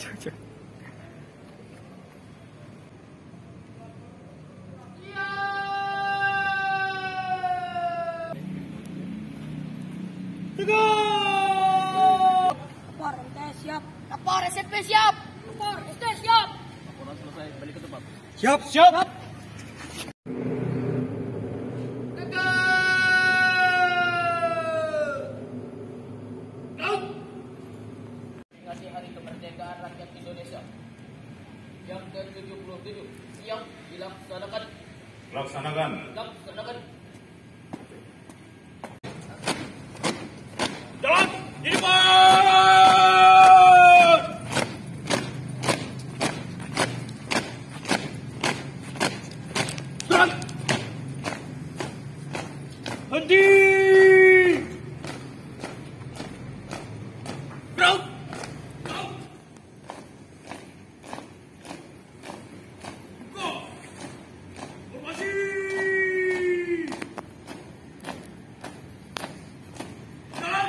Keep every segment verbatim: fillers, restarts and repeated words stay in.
Lapor S T siap. Lapor S P siap. Lapor S T siap. Laporan selesai, balik ke tempat. Siap, siap. Peringati Hari Kemerdekaan Rakyat Indonesia yang ke tujuh puluh tujuh siap dilaksanakan. Laksanakan. Laksanakan. Jalan, Iman! Jalan! Henti! Ground! Ground! Go! Formasi! Jalan!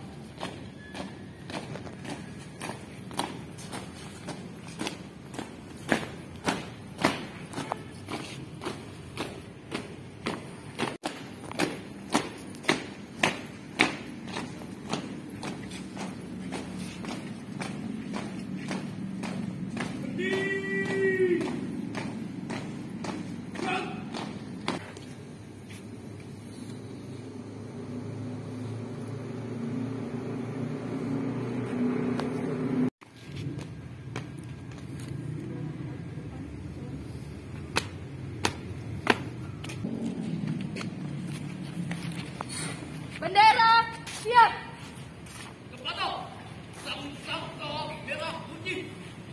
Bendera siap. Kepada sang-sang kawal merah putih.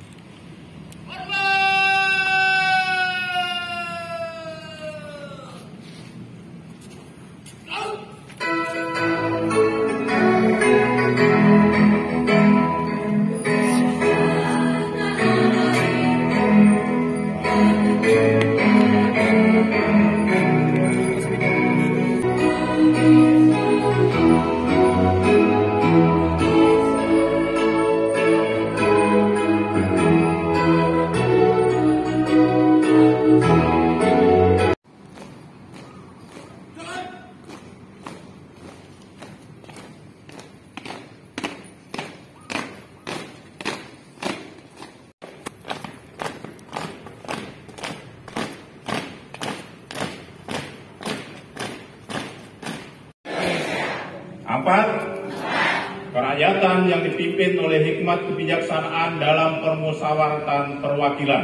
Empat, kerakyatan yang dipimpin oleh hikmat kebijaksanaan dalam permusyawaratan perwakilan.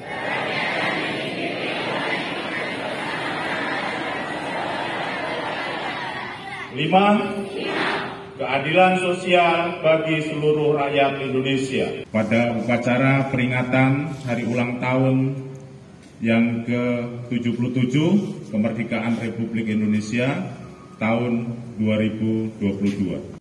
Lima, keadilan sosial bagi seluruh rakyat Indonesia. Pada upacara peringatan hari ulang tahun yang ke tujuh puluh tujuh kemerdekaan Republik Indonesia tahun dua ribu dua puluh dua.